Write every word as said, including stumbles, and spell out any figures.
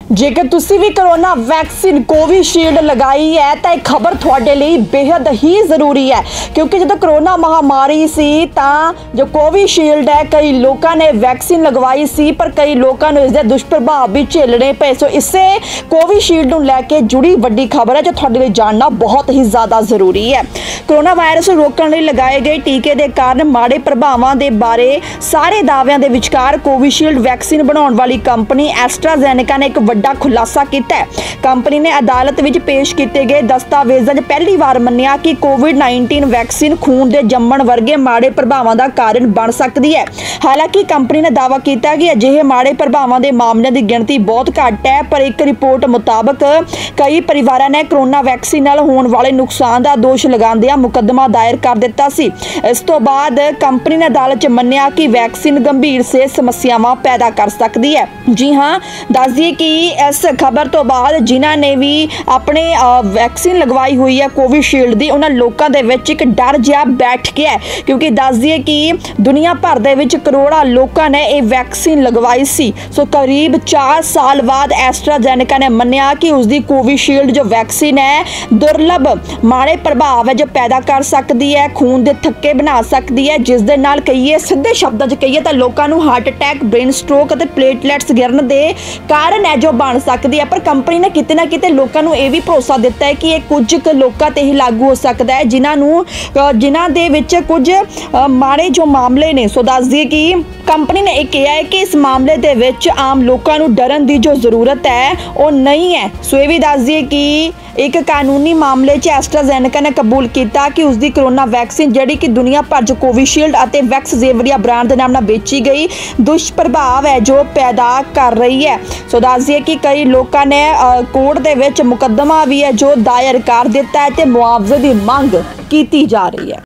जेकर तुसी भी कोरोना वैक्सीन कोविशील्ड लगाई है तो यह खबर थोड़े लिए बेहद ही जरूरी है, क्योंकि जो कोरोना महामारी सी तां जो कोविशील्ड है कई लोगों ने वैक्सीन लगवाई सी, पर कई लोगों ने इसके दुष्प्रभाव भी झेलने पे। सो इससे कोविशील्ड नूं लैके जुड़ी वड्डी खबर है जो थोड़े लिए जानना बहुत ही ज़्यादा जरूरी है। कोरोना वायरस नूं रोकण लई लगाए गए टीके के कारण माड़े प्रभावां दे बारे सारे दाव्यां दे विचकार कोविशील्ड वैक्सीन बनाउण वाली कंपनी एस्ट्राजेनेका ने एक वड्डा खुलासा किया है। कंपनी ने अदालत विच पेश किए गए दस्तावेज़ां च पहली बार मन्निया कि कोविड नाइनटीन वैक्सीन खून के जम्मण वर्गे माड़े प्रभावां का कारण बन सकती है। हालांकि कंपनी ने दावा किया कि अजिहे माड़े प्रभावां के मामलों की गिणती बहुत घट है, पर एक रिपोर्ट मुताबक कई परिवारों ने कोरोना वैक्सीन नाल होने वाले नुकसान का दोष लगांदियां मुकदमा दायर कर दिता सी। इस तो बाद कंपनी ने अदालत च मन्निया कि वैक्सीन गंभीर सेहत समस्यावां पैदा कर सकती है। जी हाँ, दस दिए कि इस खबर तो बाद जिन्हों ने भी अपने वैक्सीन लगवाई हुई है कोविशील्ड की, उन्होंने लोगों के विच एक डर जिहा बैठ गया है, क्योंकि दस दिए कि दुनिया भर दे विच करोड़ों लोगों ने यह वैक्सीन लगवाई सी। सो करीब चार साल बाद एस्ट्राजेनेका ने मन्निया कि उसकी कोविशील्ड जो वैक्सीन है दुर्लभ माड़े प्रभाव है जो पैदा कर सकती है, खून के थक्के बना सकती है, जिस दे नाल कहिए सीधे शब्दों च कहिए तो लोगों को हार्ट अटैक, ब्रेन स्ट्रोक और प्लेटलैट्स गिरन के कारण है जो बन सकती है। पर कंपनी ने किते ना किते लोगों को यह भी भरोसा दिता है कि यह कुछ लोगों ते ही लागू हो सकता है जिन्होंने जिन्हों दे विच कुछ माड़े जो मामले ने। सो दस दिए कि कंपनी ने यह कहा है कि इस मामले दे विच आम लोगों को डरन की जो जरूरत है वो नहीं है। सो ये भी दस दिए कि एक कानूनी मामले च एस्ट्राजेनेका ने कबूल किया कि उसकी कोरोना वैक्सीन जिहड़ी कि दुनिया भर च कोविशील्ड और वैक्सजेवरिया ब्रांड के नाम नाल बेची गई दुष्प्रभाव है जो पैदा कर रही है। सो दस दिए कि कई लोगों ने कोर्ट दे विच मुकदमा भी है जो दायर कर दिता है ते मुआवजे की मांग की जा रही है।